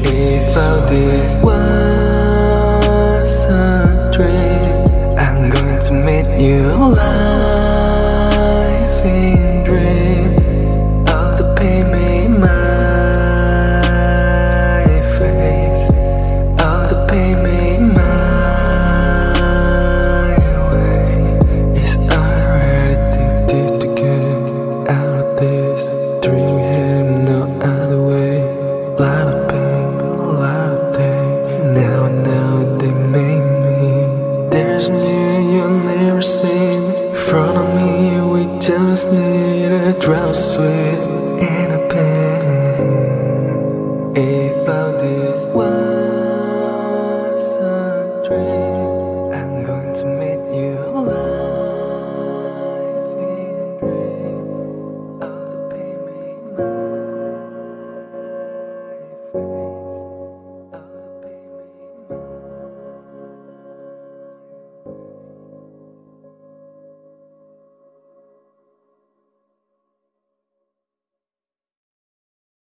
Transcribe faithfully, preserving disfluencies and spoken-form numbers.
If all this was a dream, I'm going to meet you alive in dream. All the pain made my face, all the pain made my way. It's already addicted to get out of this dream. We have no other way. Lot of pain, a lot of pain. Now I know they made me. There's new you've never seen. In front of me, we just need a drop of sweet and a pain. If all this was